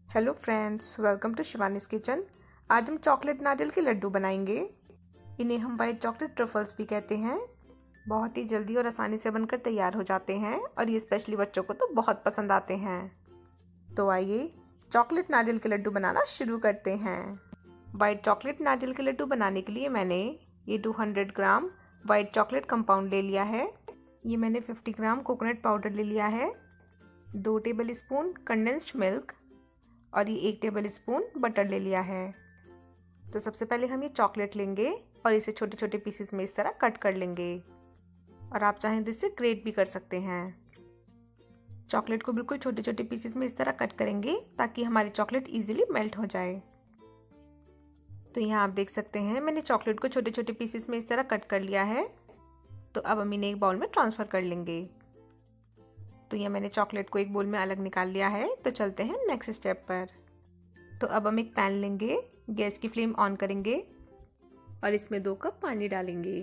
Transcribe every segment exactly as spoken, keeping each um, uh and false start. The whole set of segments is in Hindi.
Hello friends, welcome to Shivani's kitchen. आज हम चॉकलेट नारियल के लड्डू बनाएंगे। इन्हें हम वाइट चॉकलेट ट्रफल्स भी कहते हैं। बहुत ही जल्दी और आसानी से बनकर तैयार हो जाते हैं और ये स्पेशली बच्चों को तो बहुत पसंद आते हैं। तो आइए चॉकलेट नारियल के लड्डू बनाना शुरू करते हैं। वाइट चॉकलेट नारियल के लड्डू बनाने के लिए मैंने ये दो सौ ग्राम वाइट चॉकलेट कंपाउंड ले लिया है। ये मैंने पचास ग्राम कोकोनट पाउडर ले लिया है, दो टेबल स्पून कंडेंस्ड मिल्क और ये एक टेबल स्पून बटर ले लिया है। तो सबसे पहले हम ये चॉकलेट लेंगे और इसे छोटे छोटे पीसेस में इस तरह कट कर लेंगे और आप चाहें तो इसे ग्रेट भी कर सकते हैं। चॉकलेट को बिल्कुल छोटे छोटे पीसेस में इस तरह कट करेंगे ताकि हमारी चॉकलेट इजीली मेल्ट हो जाए। तो यहाँ आप देख सकते हैं मैंने चॉकलेट को छोटे छोटे पीसेस में इस तरह कट कर लिया है। तो अब हम इन्हें एक बाउल में ट्रांसफ़र कर लेंगे। तो ये मैंने चॉकलेट को एक बोल में अलग निकाल लिया है। तो चलते हैं नेक्स्ट स्टेप पर। तो अब हम एक पैन लेंगे, गैस की फ्लेम ऑन करेंगे और इसमें दो कप पानी डालेंगे।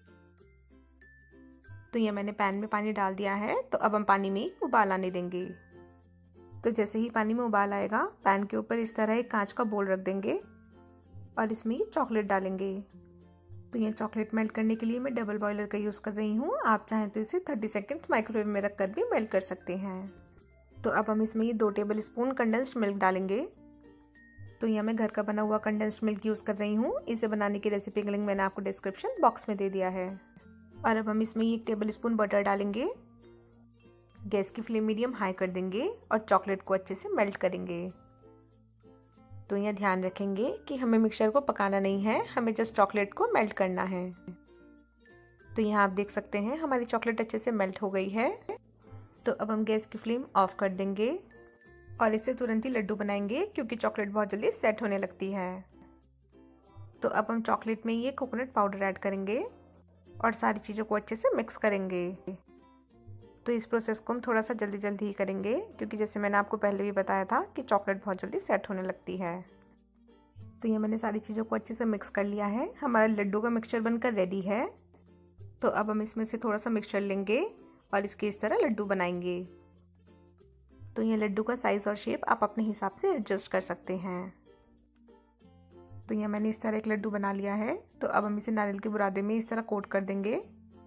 तो ये मैंने पैन में पानी डाल दिया है। तो अब हम पानी में उबाल आने देंगे। तो जैसे ही पानी में उबाल आएगा, पैन के ऊपर इस तरह एक कांच का बोल रख देंगे और इसमें ये चॉकलेट डालेंगे। तो ये चॉकलेट मेल्ट करने के लिए मैं डबल बॉयलर का यूज़ कर रही हूँ। आप चाहें तो इसे तीस सेकंड माइक्रोवेव में रखकर भी मेल्ट कर सकते हैं। तो अब हम इसमें ये दो टेबल स्पून कंडेंस्ड मिल्क डालेंगे। तो यहाँ मैं घर का बना हुआ कंडेंस्ड मिल्क यूज़ कर रही हूँ। इसे बनाने की रेसिपी का लिंक मैंने आपको डिस्क्रिप्शन बॉक्स में दे दिया है। और अब हम इसमें एक टेबल स्पून बटर डालेंगे। गैस की फ्लेम मीडियम हाई कर देंगे और चॉकलेट को अच्छे से मेल्ट करेंगे। तो यहाँ ध्यान रखेंगे कि हमें मिक्सचर को पकाना नहीं है, हमें जस्ट चॉकलेट को मेल्ट करना है। तो यहाँ आप देख सकते हैं हमारी चॉकलेट अच्छे से मेल्ट हो गई है। तो अब हम गैस की फ्लेम ऑफ कर देंगे और इससे तुरंत ही लड्डू बनाएंगे क्योंकि चॉकलेट बहुत जल्दी सेट होने लगती है। तो अब हम चॉकलेट में ये कोकोनट पाउडर ऐड करेंगे और सारी चीज़ों को अच्छे से मिक्स करेंगे। तो इस प्रोसेस को हम थोड़ा सा जल्दी जल्दी ही करेंगे क्योंकि जैसे मैंने आपको पहले भी बताया था कि चॉकलेट बहुत जल्दी सेट होने लगती है। तो ये मैंने सारी चीज़ों को अच्छे से मिक्स कर लिया है। हमारा लड्डू का मिक्सचर बनकर रेडी है। तो अब हम इसमें से थोड़ा सा मिक्सचर लेंगे और इसके इस तरह लड्डू बनाएंगे। तो ये लड्डू का साइज़ और शेप आप अपने हिसाब से एडजस्ट कर सकते हैं। तो ये मैंने इस तरह एक लड्डू बना लिया है। तो अब हम इसे नारियल के बुरादे में इस तरह कोट कर देंगे।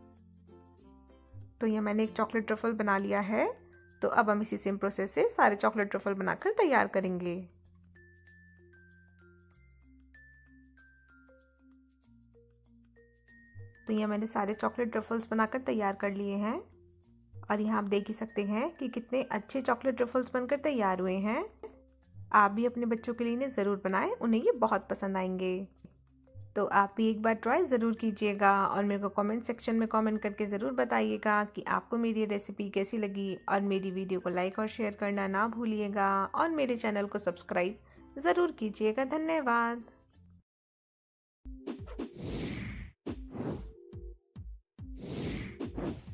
तो ये मैंने एक चॉकलेट ट्रफल बना लिया है। तो अब हम इसी सेम प्रोसेस से सारे चॉकलेट ट्रफल बनाकर तैयार करेंगे। तो ये मैंने सारे चॉकलेट ट्रफल्स बनाकर तैयार कर लिए हैं और यहाँ आप देख ही सकते हैं कि कितने अच्छे चॉकलेट ट्रफल्स बनकर तैयार हुए हैं। आप भी अपने बच्चों के लिए इन्हें ज़रूर बनाएं, उन्हें ये बहुत पसंद आएंगे। तो आप भी एक बार ट्राई ज़रूर कीजिएगा और मेरे को कमेंट सेक्शन में कमेंट करके ज़रूर बताइएगा कि आपको मेरी रेसिपी कैसी लगी। और मेरी वीडियो को लाइक और शेयर करना ना भूलिएगा और मेरे चैनल को सब्सक्राइब ज़रूर कीजिएगा। धन्यवाद।